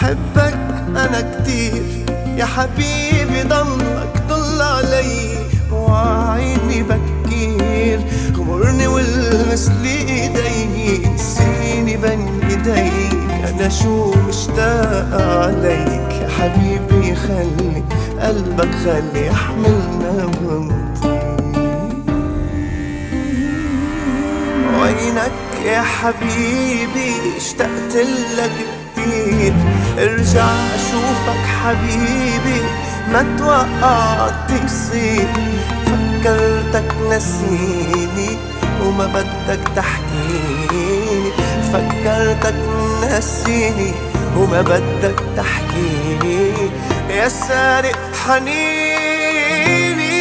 بحبك أنا كتير يا حبيبي، ضلك طل علي وعيني بكير، غمرني والمس لي ايدي، نسيني بين ايديك، انا شو مشتاق عليك يا حبيبي، خلي قلبك خلي يحملنا ونطير. وينك يا حبيبي اشتقت لك كتير، ارجع اشوفك حبيبي ما توقعت يصير، فكرتك نسيني وما بدك تحكيني، فكرتك نسيني وما بدك تحكيني، يا سارق حنيني.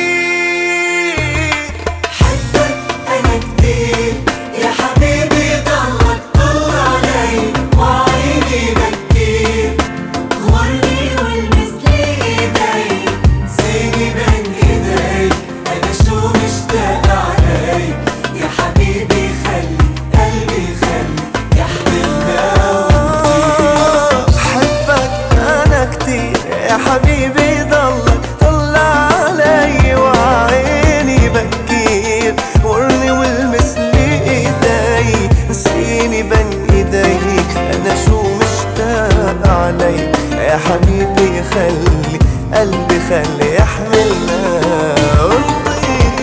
حبك أنا كتير يا حبيبي، ضلك طل علي وعيني بكير، غمرني والمس لي ايدي، نسيني بين ايديك، انا شو مشتاق عليك يا حبيبي، خلي قلبي خلي يحملنا ونطير. حبك انا كتير يا حبيبي، ضلك طل علي وعيني بكير، غمرني والمس لي ايدي، نسيني بين ايديك، انا شو مشتاق عليك يا حبيبي، خلي قلبي خلي يحملنا ونطير.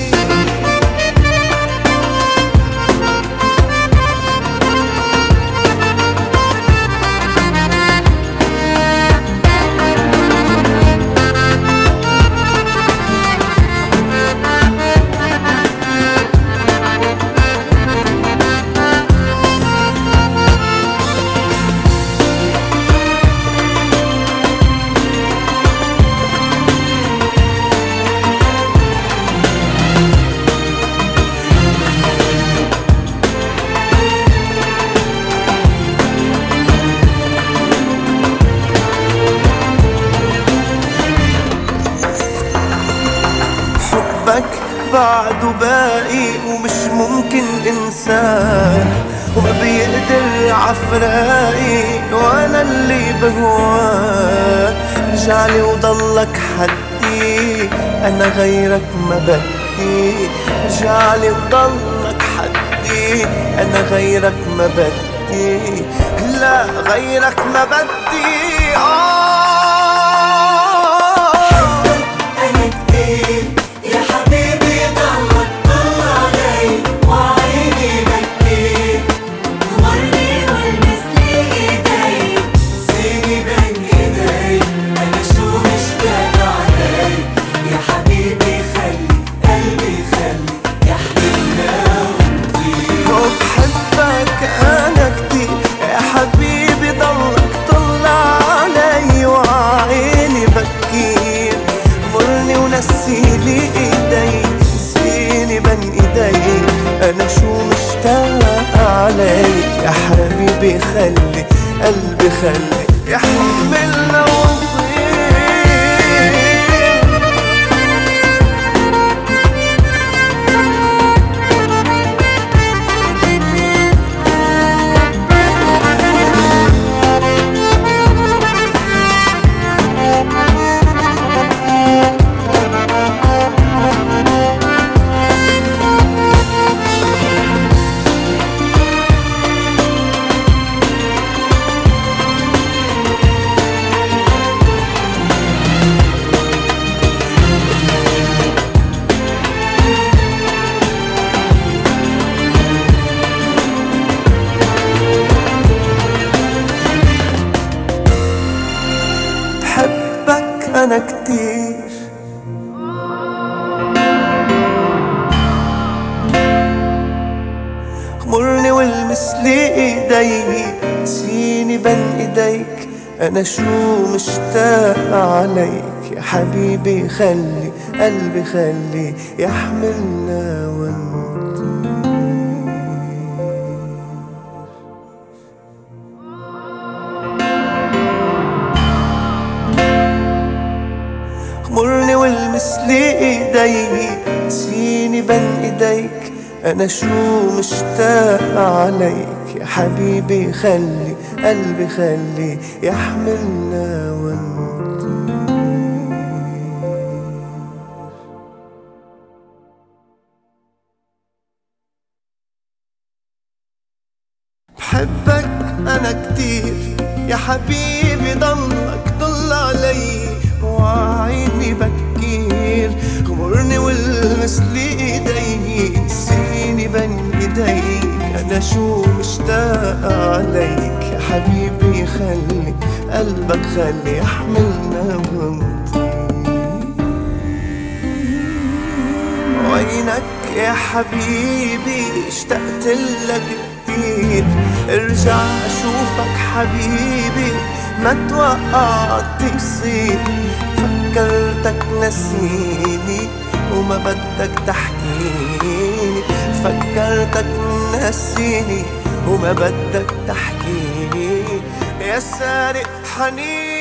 حبك بعده باقي ومش ممكن انساه، وما بيقدر عفراقي وانا اللي بهواه، رجعلي وضلك حدي انا غيرك ما بدي، رجعلي وضلك حدي انا غيرك ما بدي، لا غيرك ما بدي. أنا كتير يا حبيبي، ضلك طل علي وعيني بكير، غمرني والمس لي ايدي، نسيني بين ايدي، انا شو مشتاق عليك يا حبيبي، خلي قلبي خلي يحملنا ونطير. وبحبك انا كتير يا حبيبي، ضلك طل علي وعيني بكير، غمرني ونسيلي ايدي، نسيني بين ايدي، انا شو مشتاق عليك يا حبيبي، خلي قلبي خلي يحملنا ونطير. بحبك أنا كتير غمرني والمس لي ايدي، نسيني بين ايديك، انا شو مشتاق عليك يا حبيبي، خلي قلبي خلي يحملنا ونطير. غمرني والمس لي ايدي، نسيني بين ايديك، انا شو مشتاق عليك يا يا حبيبي خلي قلبي خلي يحملنا ونطير. بحبك أنا كتير يا حبيبي، ضلك ضل علي وعيني بكير. غمرني والمس لي ايدي، نسيني بين ايدي، انا شو مشتاق عليك يا حبيبي خلي قلبك خلي يحملنا ونطير. وينك يا حبيبي اشتقت لك كتير، ارجع اشوفك حبيبي ما توقعت تصير. فكرتك نسيني وما بدك تحكيني، فكرتك نسيني وما بدك تحكيني. يا سارق حنين